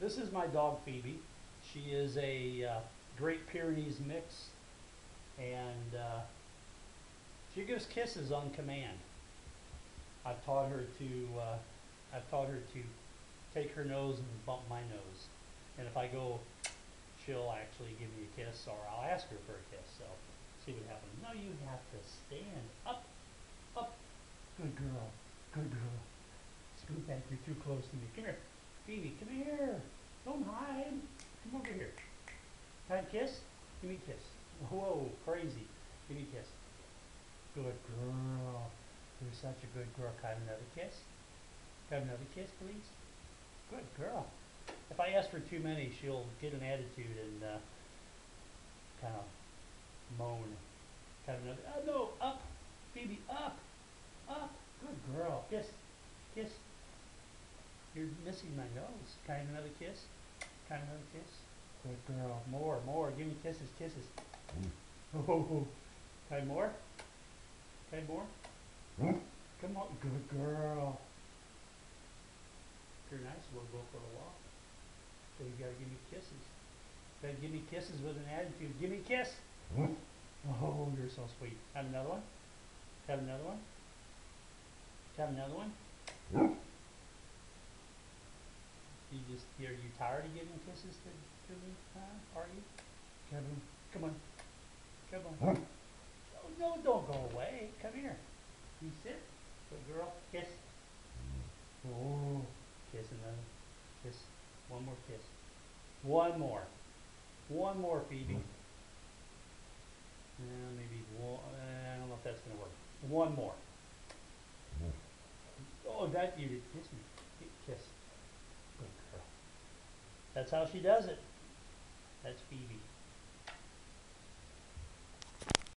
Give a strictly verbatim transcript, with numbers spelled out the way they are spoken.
This is my dog Phoebe. She is a uh, Great Pyrenees mix, and uh, she gives kisses on command. I've taught her to uh, I've taught her to take her nose and bump my nose, and if I go, she'll actually give me a kiss, or I'll ask her for a kiss. So see what happens. No, you have to stand up, up. Good girl, good girl. Scoot back. You're too close to me. Come here, Phoebe. Come here. Don't hide. Come over here. Can I kiss? Give me a kiss. Whoa, crazy. Give me a kiss. Good girl. You're such a good girl. Can I have another kiss? Can I have another kiss, please? Good girl. If I ask for too many, she'll get an attitude and uh, kind of moan. Can I have another? Oh, no, up. Phoebe, up. Up. Good girl. Kiss. Kiss. You're missing my nose. Can I have another kiss? Can I have another kiss? Good girl. More, more. Give me kisses, kisses. Oh, can I have more? Can I have more? Come on. Good girl. If you're nice, we'll go for a walk. So you gotta give me kisses. You gotta give me kisses with an attitude. Give me a kiss. Oh, you're so sweet. Have another one? Have another one? Have another one? You just, are you tired of giving kisses to, to me? Huh? Are you? Kevin, come on. Come on. Oh, no, don't go away. Come here. You sit. Good girl. Kiss. Oh, kiss another. Kiss. One more kiss. One more. One more, Phoebe. Uh, maybe one. Uh, I don't know if that's going to work. One more. Oh, that you did kiss me. Kiss. Good girl. That's how she does it. That's Phoebe.